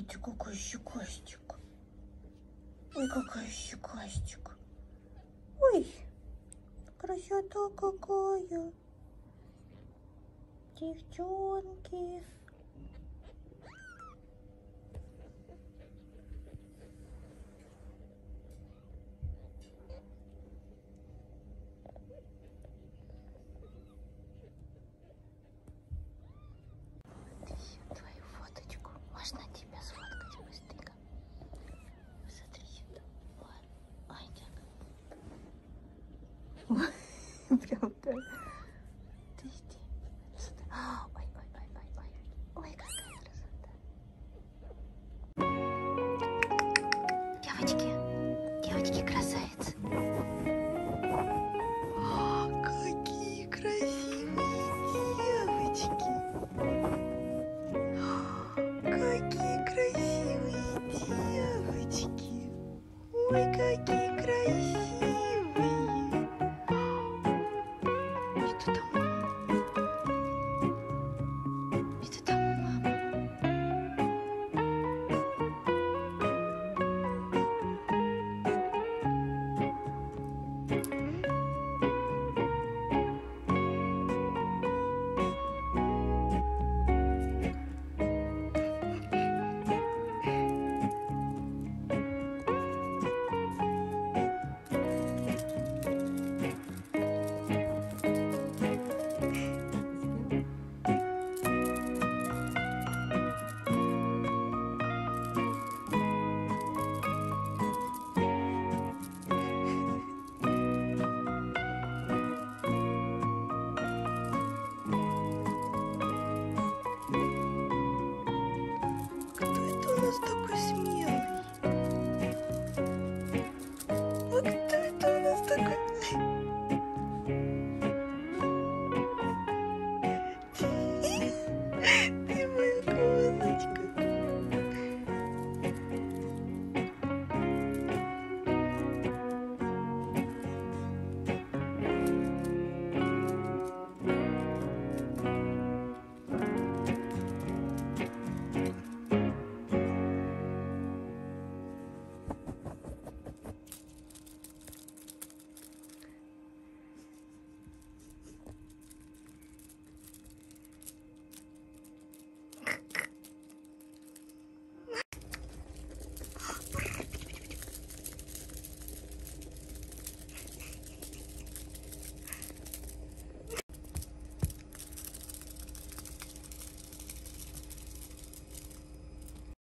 ты какая щекастик. Ой, какая щекастик. Ой, красота какая. Девчонки. Твою фоточку. Можно тебя сфоткать быстренько? Смотри сюда. Ой, так. Прям так. Подожди. Ой, ой, ой, ой, ой. Ой, какая красота. Девочки, девочки красавицы. Какие красивые девочки. Какие красивые девочки. Ой, какие красивые.